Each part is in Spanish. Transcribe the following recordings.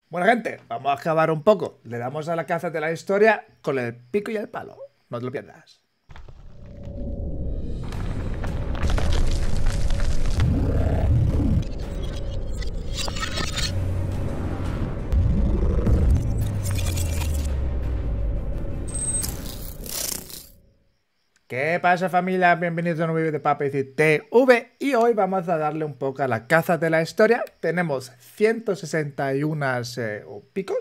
Bueno, gente, vamos a acabar un poco. Le damos a la caza de la historia con el pico y el palo. No te lo pierdas. ¿Qué pasa, familia? Bienvenidos a un nuevo vídeo de Papacito TV y hoy vamos a darle un poco a la caza de la historia. Tenemos 161 picos.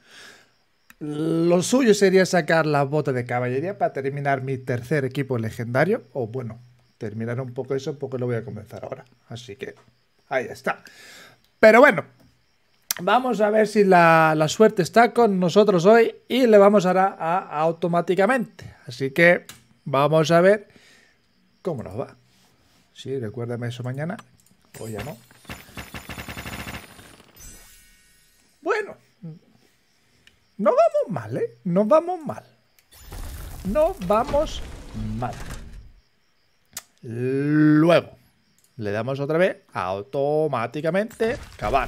Lo suyo sería sacar la bota de caballería para terminar mi tercer equipo legendario. O bueno, terminar un poco eso porque lo voy a comenzar ahora. Así que ahí está. Pero bueno, vamos a ver si la suerte está con nosotros hoy y le vamos a dar a automáticamente. Así que vamos a ver cómo nos va. Sí, recuérdame eso mañana. O ya no. Bueno, no vamos mal, ¿eh? No vamos mal. No vamos mal. Luego, le damos otra vez a automáticamente cavar.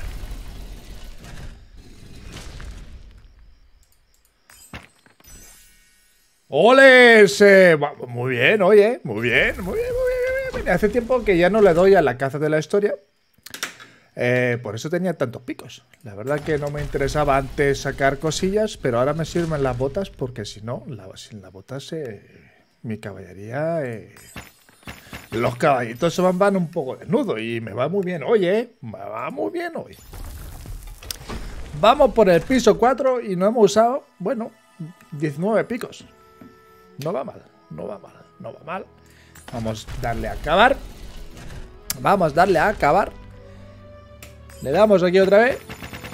¡Ole! Muy bien, oye. Muy bien, muy bien, muy bien. Hace tiempo que ya no le doy a la caza de la historia. Por eso tenía tantos picos. La verdad que no me interesaba antes sacar cosillas, pero ahora me sirven las botas porque si no, sin las botas mi caballería... los caballitos se van un poco desnudos y me va muy bien hoy, me va muy bien hoy. Vamos por el piso 4 y no hemos usado, bueno, 19 picos. No va mal, no va mal, no va mal. Vamos a darle a acabar. Vamos a darle a acabar. Le damos aquí otra vez.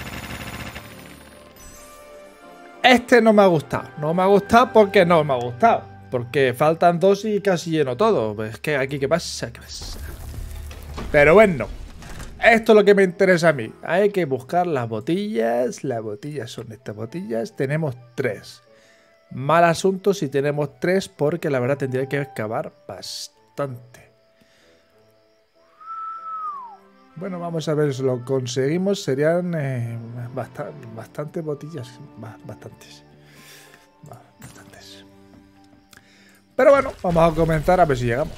Este no me ha gustado. No me ha gustado porque no me ha gustado. Porque faltan dos y casi lleno todo. Es que aquí, ¿qué pasa? ¿Qué pasa? Pero bueno. Esto es lo que me interesa a mí. Hay que buscar las botillas. Las botillas son estas botillas. Tenemos 3. Mal asunto si tenemos 3 porque la verdad tendría que excavar bastante. Bueno, vamos a ver si lo conseguimos. Serían bastantes botillas. Bastantes. Bastantes. Pero bueno, vamos a comenzar a ver si llegamos.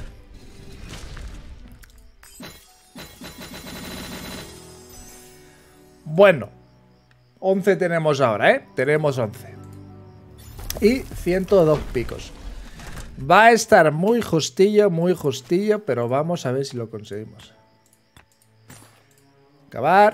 Bueno, 11 tenemos ahora, ¿eh? Tenemos 11. Y 102 picos. Va a estar muy justillo, pero vamos a ver si lo conseguimos. Acabar.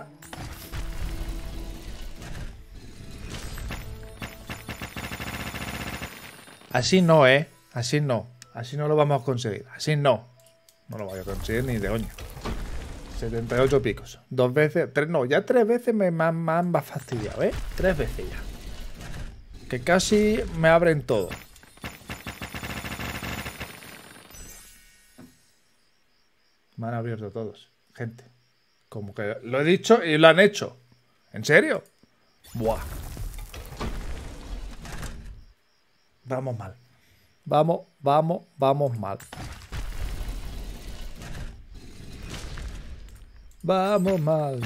Así no, ¿eh? Así no. Así no lo vamos a conseguir. Así no. No lo voy a conseguir ni de coña. 78 picos. 2 veces. 3, no, ya 3 veces me han fastidiado, ¿eh? 3 veces ya. Que casi me abren todo. Me han abierto todos. Gente. Como que lo he dicho y lo han hecho. ¿En serio? Buah. Vamos mal. Vamos mal. Vamos mal.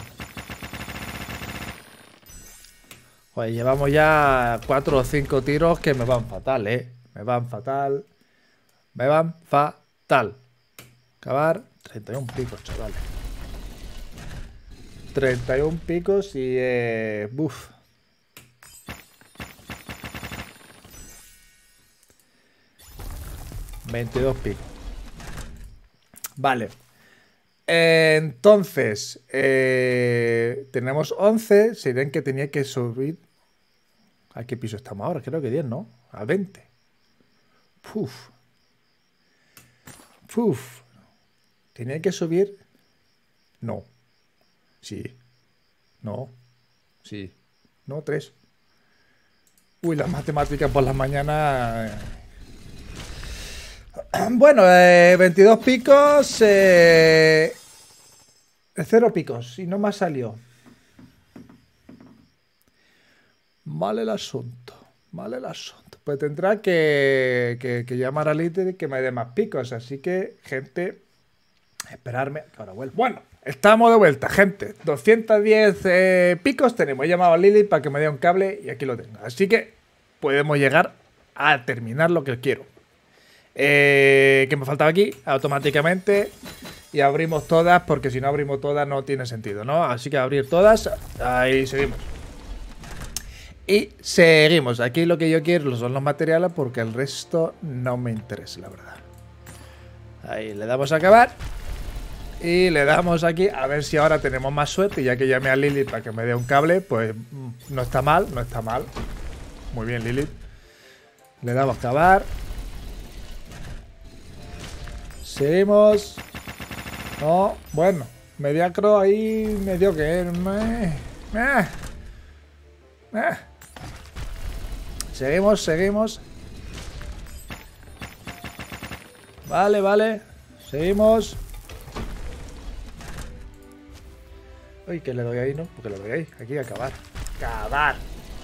Pues llevamos ya 4 o 5 tiros que me van fatal, ¿eh? Me van fatal. Me van fatal. Acabar. 31 picos, chavales. 31 picos y... buf. $22 picos. Vale. Entonces, tenemos 11. Se ven que tenía que subir. ¿A qué piso estamos ahora? Creo que 10, ¿no? A 20. Puf. Puf. Tenía que subir. No. Sí. No. Sí. No, 3. Uy, las matemáticas por las mañanas. Bueno, 22 picos. 0 picos. Y no me ha salido. Mal el asunto. Mal el asunto. Pues tendrá que llamar al líder y que me dé más picos. Así que, gente, esperarme que ahora vuelvo. Bueno, Estamos de vuelta, gente. 210 picos tenemos. He llamado a Lilith para que me dé un cable y aquí lo tengo. Así que podemos llegar a terminar lo que quiero. Que me faltaba aquí automáticamente. Y abrimos todas, porque si no abrimos todas no tiene sentido, ¿no? Así que abrir todas. Ahí seguimos. Y seguimos. Aquí lo que yo quiero son los materiales, porque el resto no me interesa, la verdad. Ahí le damos a acabar. Y le damos aquí, a ver si ahora tenemos más suerte. Y ya que llamé a Lilith para que me dé un cable, pues no está mal, no está mal. Muy bien, Lilith. Le damos a acabar. Seguimos. No, bueno. Mediacro ahí medio que... Seguimos, seguimos. Vale, vale. Seguimos. Uy, que le doy ahí, ¿no? Porque le doy ahí. Aquí, acabar. ¡Acabar!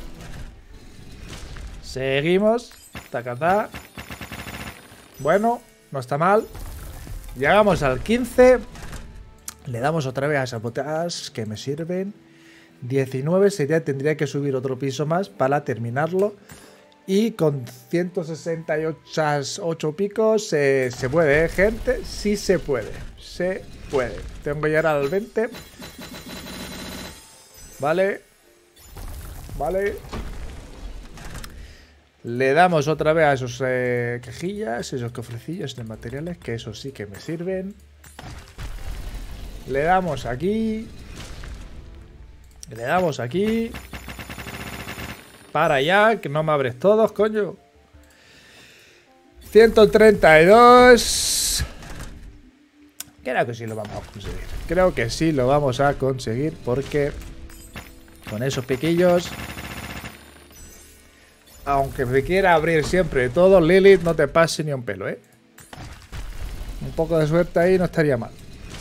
Seguimos. Tacatá. Bueno, no está mal. Llegamos al 15. Le damos otra vez a esas botas que me sirven. 19 sería, tendría que subir otro piso más para terminarlo. Y con 168 picos se puede, ¿eh, gente? Sí se puede. Se puede. Tengo que llegar al 20. Vale. Vale. Le damos otra vez a esos cajillas, esos cofrecillos de materiales, que eso sí que me sirven. Le damos aquí. Le damos aquí. Para allá, que no me abres todos, coño. 132. Creo que sí lo vamos a conseguir. Creo que sí lo vamos a conseguir porque con esos piquillos, aunque me quiera abrir siempre todo, Lilith, no te pase ni un pelo, ¿eh? Un poco de suerte ahí no estaría mal.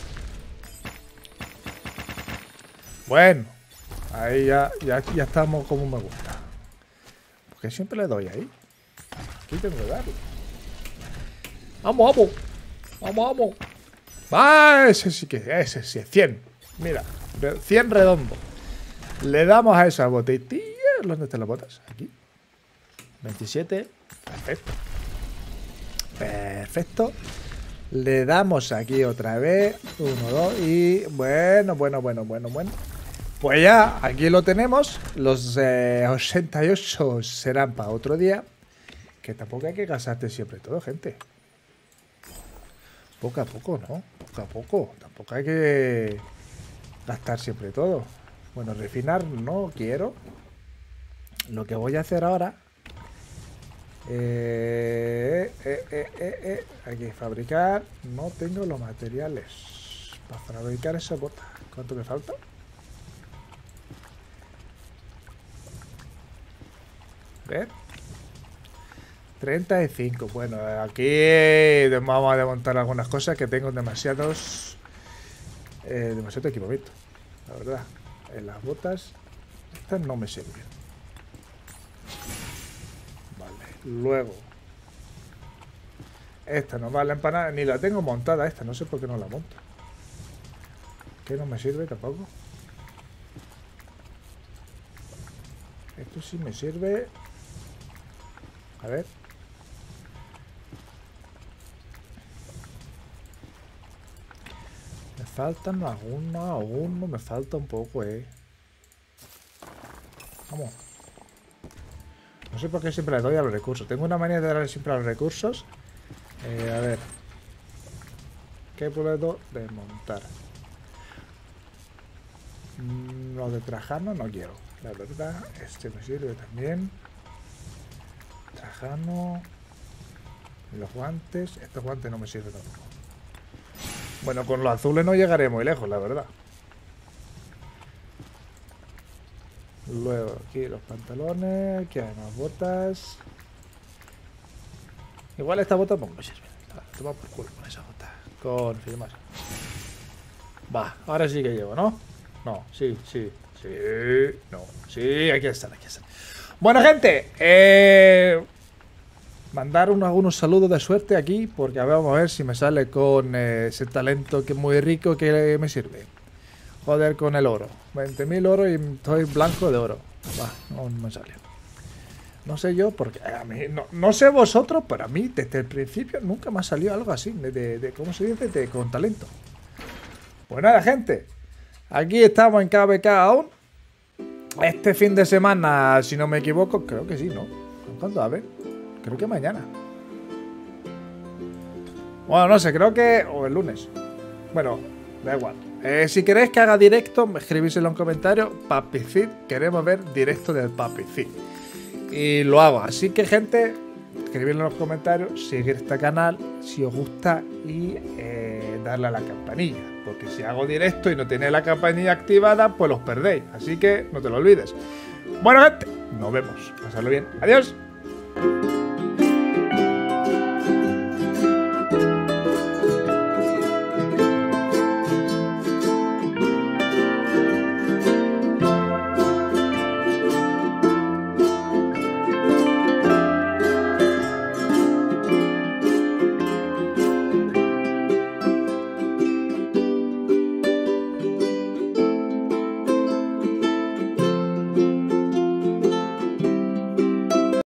Bueno, ahí ya estamos como me gusta. Porque siempre le doy ahí. Aquí tengo que darle. ¡Vamos, vamos! ¡Vamos, vamos! ¡Ah! Ese sí que ese sí es 100. Mira, 100 redondo. Le damos a esas botellas. ¿Dónde están las botas? Aquí. 27. Perfecto. Perfecto. Le damos aquí otra vez. 1, 2 y... Bueno. Pues ya, aquí lo tenemos. Los 88 serán para otro día. Que tampoco hay que gastarte siempre todo, gente. Poco a poco, ¿no? Poco a poco. Tampoco hay que gastar siempre todo. Bueno, refinar no quiero. Lo que voy a hacer ahora... Aquí, fabricar. No tengo los materiales para fabricar esa bota. ¿Cuánto me falta? ¿Ver? 35. Bueno, aquí vamos a desmontar algunas cosas que tengo demasiado equipamiento, la verdad. En las botas estas no me sirven. Vale, luego esta no vale para nada, ni la tengo montada esta, no sé por qué no la monto. Que no me sirve tampoco. Esto sí me sirve. A ver. Me faltan algunos, me falta un poco, Vamos. No sé por qué siempre le doy a los recursos. Tengo una manía de darle siempre a los recursos. A ver. ¿Qué puedo desmontar? Lo de Trajano no quiero. La verdad, este me sirve también. Trajano. Los guantes. Estos guantes no me sirven tampoco. Bueno, con los azules no llegaré muy lejos, la verdad. Luego aquí los pantalones. Aquí hay más botas. Igual esta bota pues me sirve. Toma por culo con esa bota. Confirmar. Va, ahora sí que llevo, ¿no? No, sí. No, sí, aquí están. Bueno, gente. mandar algunos saludos de suerte aquí, porque vamos a ver si me sale con ese talento que es muy rico que me sirve. Joder, con el oro. 20.000 oro y estoy blanco de oro. Bah, no me sale. No sé yo, porque a mí, no sé vosotros, pero a mí desde el principio nunca me ha salido algo así, ¿cómo se dice? Con talento. Pues nada, gente. Aquí estamos en KVK aún. Este fin de semana, si no me equivoco, creo que sí, ¿no? ¿Cuándo? A ver. Creo que mañana. Bueno, no sé, creo que... O el lunes. Bueno, da igual. Si queréis que haga directo, escribíselo en comentarios. Papicid, queremos ver directo del Papicid. Y lo hago. Así que, gente, escribidlo en los comentarios, seguir este canal si os gusta y darle a la campanilla. Porque si hago directo y no tenéis la campanilla activada, pues los perdéis. Así que no te lo olvides. Bueno, gente, nos vemos. Pasadlo bien. Adiós.